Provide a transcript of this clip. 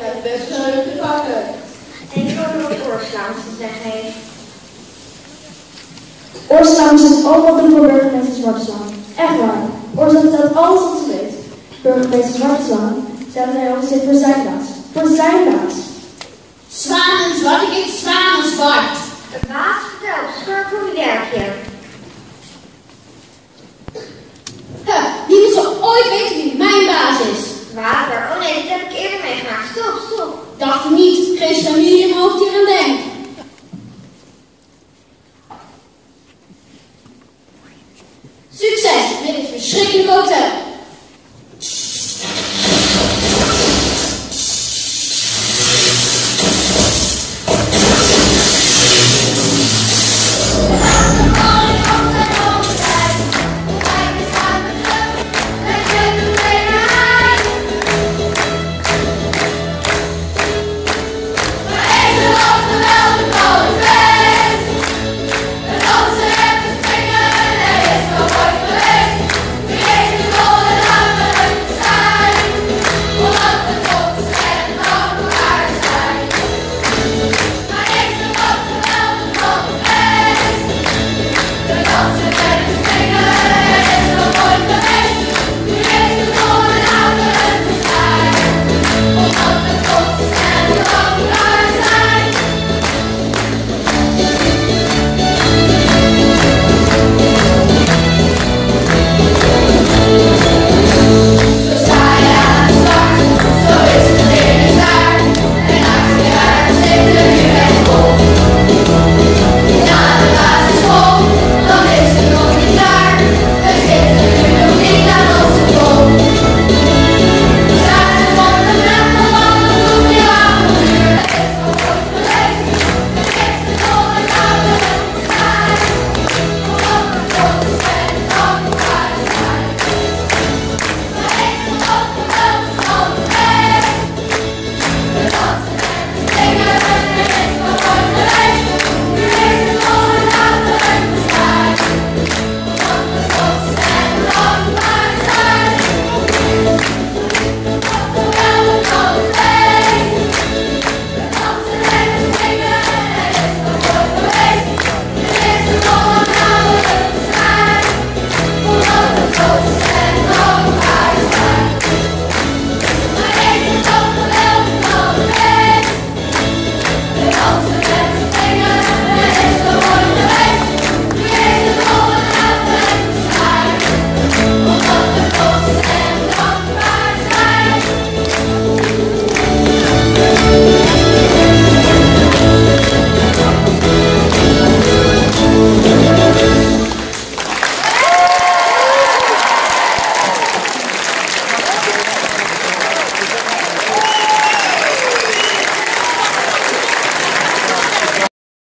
hebt best leuk te pakken. En ik hoor nog oorslaan te zeggen heeft. Oorslaan zit ook wat doen voor burgemeester Zwarte Slang. Echt waar. Oorslaan vertelt alles wat ze weet. Burgemeester Zwarte Slang zei dat hij ook zit voor zijn plaats. Voor zijn plaats. Zwanen zwart, ik eet zwanen zwart. Het baas vertelt, schurk voor je werkje. Niemand zal ooit weten wie mijn baas is. Water, oh nee, dit heb ik eerder meegemaakt. Stop. Dacht ik niet, geen chemie in mijn hoofd die eraan denkt.